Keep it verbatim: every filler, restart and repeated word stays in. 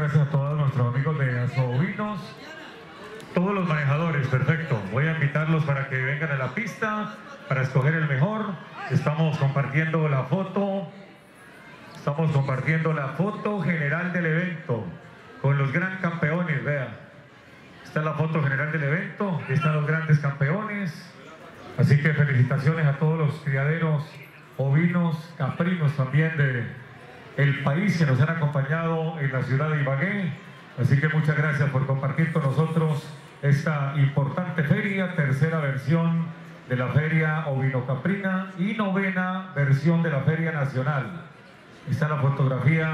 gracias a todos nuestros amigos de Azovinos, todos los manejadores, perfecto. Voy a invitarlos para que vengan a la pista para escoger el mejor. Estamos compartiendo la foto, estamos compartiendo la foto general del evento con los gran campeones, vean. Esta es la foto general del evento, aquí están los grandes campeones. Así que felicitaciones a todos los criaderos ovinos, caprinos también de el país que nos han acompañado en la ciudad de Ibagué. Así que muchas gracias por compartir con nosotros esta importante feria, tercera versión de la Feria Ovino Caprina y novena versión de la Feria Nacional. Está la fotografía.